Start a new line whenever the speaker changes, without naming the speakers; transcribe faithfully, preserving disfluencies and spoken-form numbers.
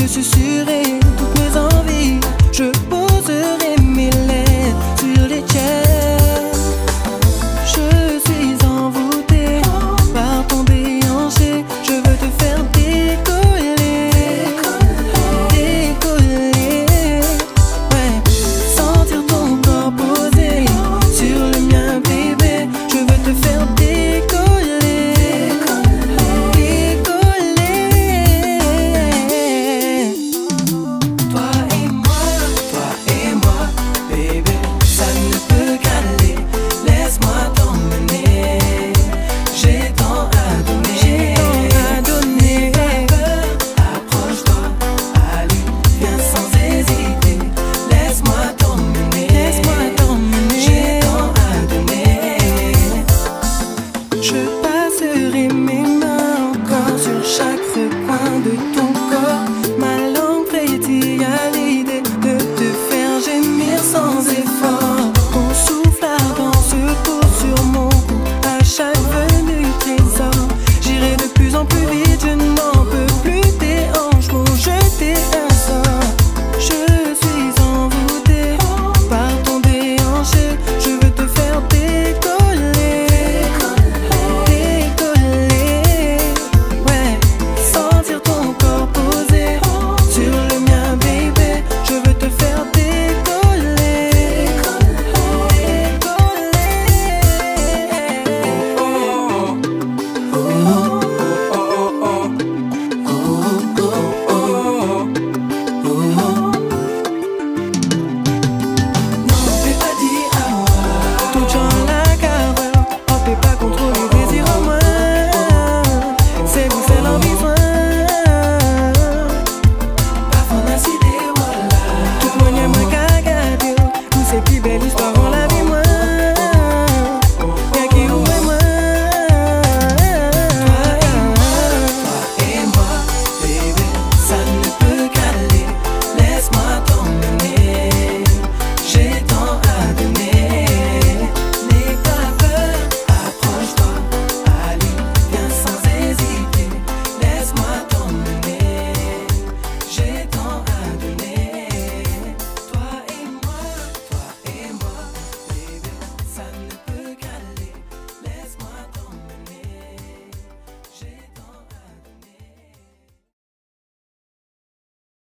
susurrer toutes mes envies. Je poserai mes lèvres sur les tiennes. Je suis envoûtée par ton déhanché. Je veux te faire décoller, décoller, ouais. Sentir ton corps posé sur le mien, bébé. Je veux te faire décoller, décoller. Toi et moi, toi et moi, bébé, ça ne peut qu'aller. Laisse-moi t'emmener. J'ai tant à donner, à donner. Approche-toi, allume, viens sans hésiter. Laisse-moi t'emmener, laisse-moi t'emmener. J'ai tant à donner. Je